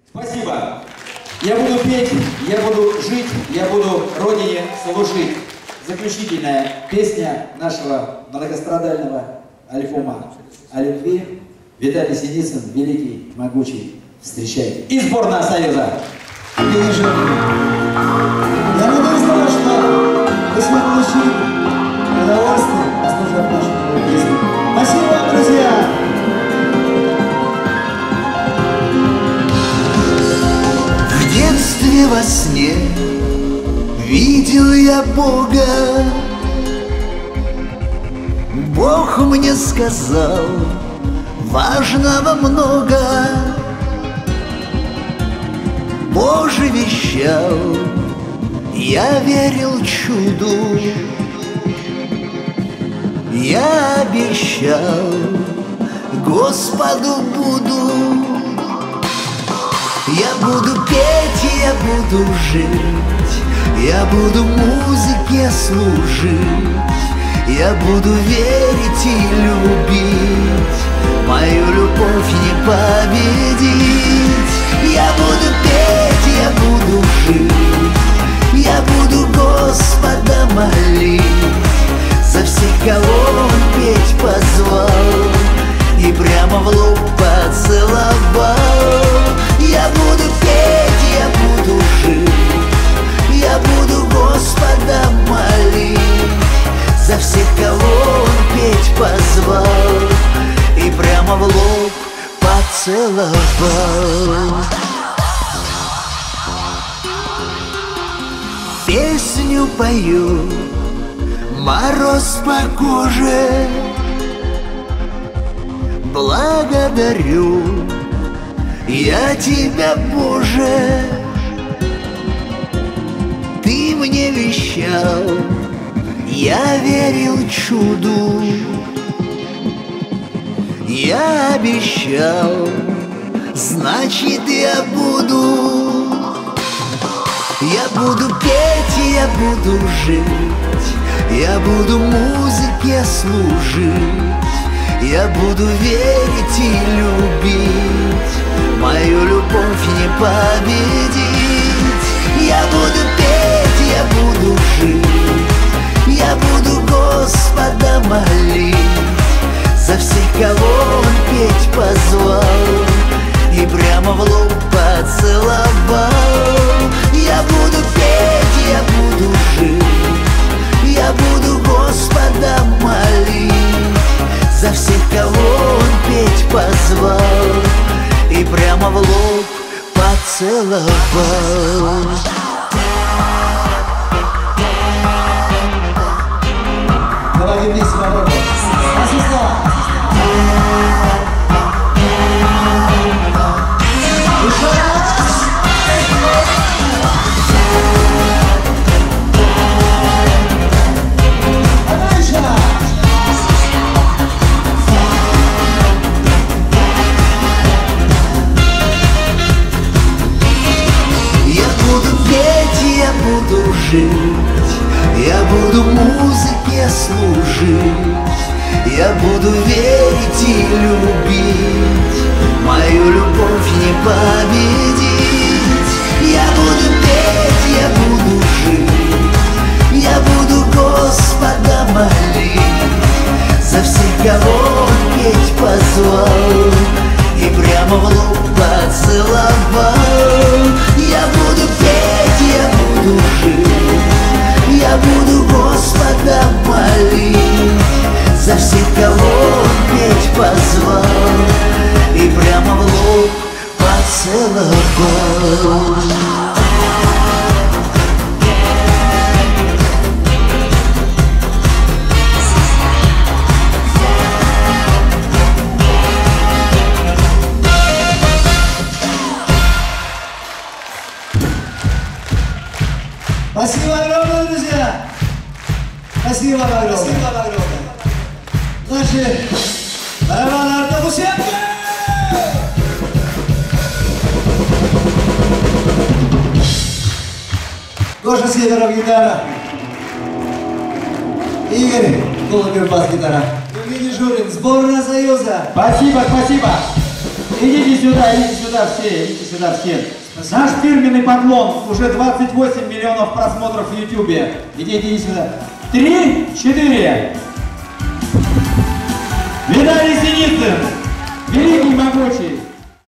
Спасибо. Я буду петь, я буду жить, я буду Родине служить. Заключительная песня нашего многострадального альбома о любви. Виталий Синицын, великий, могучий. Встречайте. И сборная Союза. Я надеюсь, что вы смогли получить удовольствие, послушав нашу песню. Спасибо вам, друзья! В детстве во сне видел я Бога. Бог мне сказал, важного много. Боже вещал, я верил чуду. Я обещал, Господу буду. Я буду петь, я буду жить, я буду музыке служить, я буду верить и любить, мою любовь не победить. Я буду петь, я буду жить, я буду Господа молить, за всех, кого Он петь позвал, и прямо в лоб поцеловал. Я буду петь, я буду жить, я буду Господа молить, за всех, кого Он петь позвал, и прямо в лоб поцеловал. Песню пою, мороз по коже, благодарю я Тебя, Боже. Ты мне вещал, я верил чуду. Я обещал, значит я буду. Я буду петь, я буду жить, я буду музыке служить, я буду верить и любить, мою любовь не победить. Я буду петь, я буду жить, я буду Господа молить, за всех, кого Он петь позвал, и прямо в лоб поцеловал. Я буду петь, я буду жить, я буду Господа молить, за всех, кого Он петь позвал, и прямо в лоб поцеловал. Давай вместе попробуем. Я буду музыке служить, я буду верить и любить, мою любовь не победить. Я буду петь, я буду жить, я буду Господа молить, за всех, кого Он петь позвал, и прямо в лоб поцеловал. Я буду петь, я буду жить, я буду Господа молить, за всех, кого Он петь позвал, и прямо в лоб поцеловал. Спасибо огромное, друзья! Спасибо огромное! Спасибо огромное! Наши барабаны Артамусенко! Гоша Северов гитара. Игорь Голубев бас гитара. Евгений Журин, сборная Союза. Спасибо, спасибо. Идите сюда все, идите сюда все. Наш фирменный поклон, уже 28 миллионов просмотров в Ютубе. Идите сюда. 3, 4. Виталий Синицын, великий могучий.